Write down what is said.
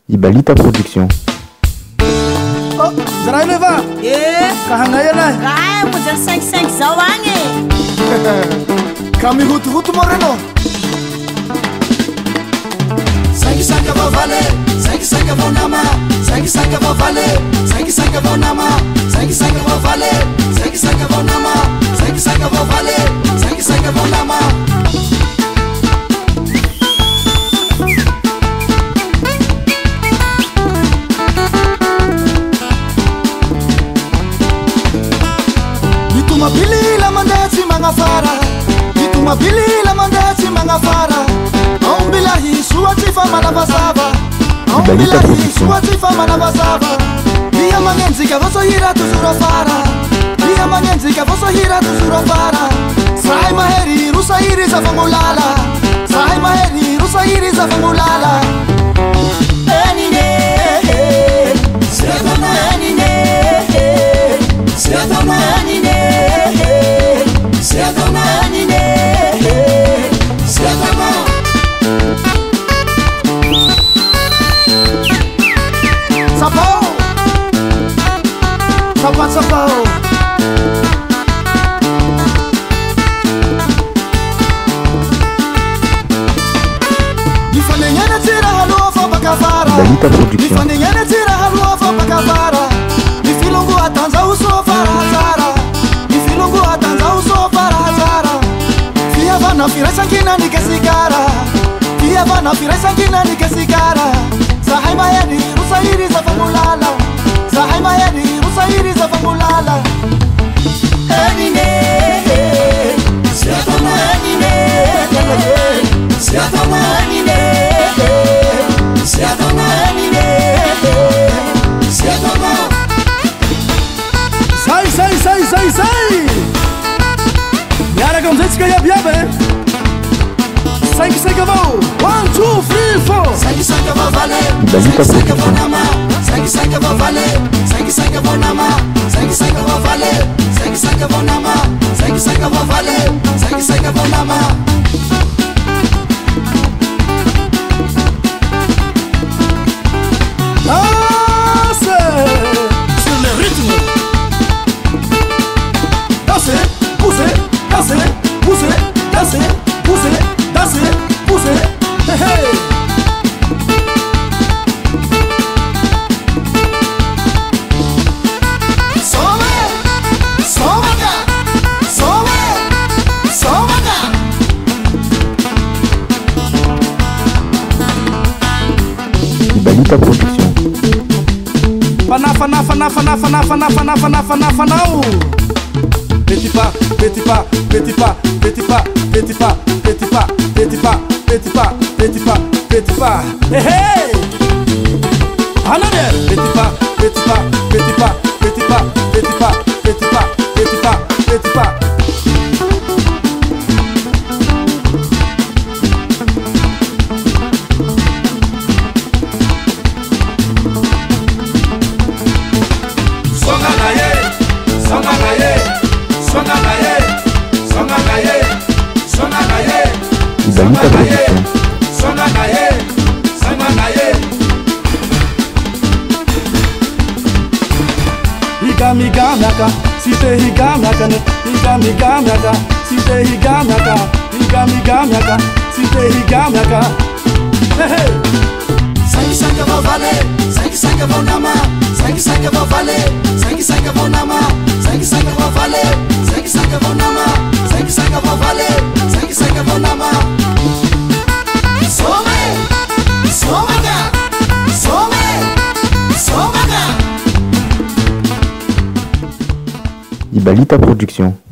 Ibalita Production. Oh, zaray leva. Kahangaya na. Kaya mo dyan 5-5 zawangi. Kami hutu-hutu mo rin o. Sangue vou valer, sangue vou nama, sangue vou valer, sangue vou nama, sangue vou valer, sangue vou nama, sangue vou valer, sangue vou nama. Itu mabili la mandati mga fara, itu mabili la mandati mga fara. Ang bilahi suwati fa manabasava, ang bilahi suwati fa manabasava. Dia mangenzi ka voso hira tu surafara, dia mangenzi ka voso hira tu surafara. Sai maheri rusairi za fangulala, sai maheri rusairi za fangulala. Enine, siatana enine, siatana enine, siatana enine, siatana. Sapau, sapau. Difanengana tira halua fa bakavara. Ibalita Production. Difanengana tira halua fa bakavara. Difilungu atanza uso fara hazara. Difilungu atanza uso fara hazara. Fia vana fira sankina ni kesigara. Fia vana fira sankina ni kesigara. Sahai mayani rusairi za fangulala. Sahai mayani rusairi za fangulala. Enine, siatana enine, siatana enine, siatana enine, siatana. Sai. Yara comme ça ya biabe. 5 vou. 1 2 3 4. Sangue vou valer, Ibalita sangue vou Production. nama, sangue vou valer, sangue vou nama, sangue vou valer, sangue vou nama, sangue vou valer, sangue vou nama. Sur le rythme. Danser, pousser, danser, pousser, danser, pousser, danser, pousser. Hey hey. Ibalita Production. Fanao. Petit pas. Hey hey. Another. Petit pas. Ibalita Production. Higamaka, site higamaka, higamaka, site higamaka, higamaka, site higamaka. Hey hey. Sangue vou valer, sangue vou nama, sangue vou valer, sangue vou nama, sangue vou valer, sangue vou nama, sangue vou valer, sangue vou nama. Ibalita Production.